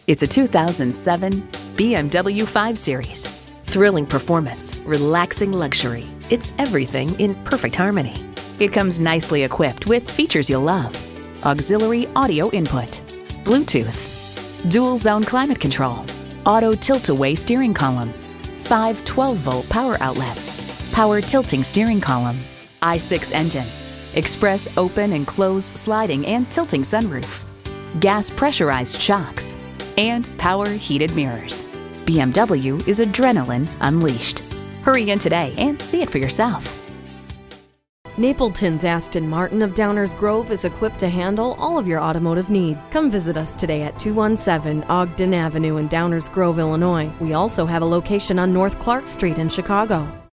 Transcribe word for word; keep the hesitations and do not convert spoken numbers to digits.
It's a two thousand seven B M W five series. Thrilling performance, relaxing luxury. It's everything in perfect harmony. It comes nicely equipped with features you'll love. Auxiliary audio input, Bluetooth, dual zone climate control, auto tilt-away steering column, five twelve volt power outlets, power tilting steering column, I six engine, express open and close sliding and tilting sunroof, gas pressurized shocks, and power heated mirrors. B M W is adrenaline unleashed. Hurry in today and see it for yourself. Napleton's Aston Martin of Downers Grove is equipped to handle all of your automotive needs. Come visit us today at two one seven Ogden Avenue in Downers Grove, Illinois. We also have a location on North Clark Street in Chicago.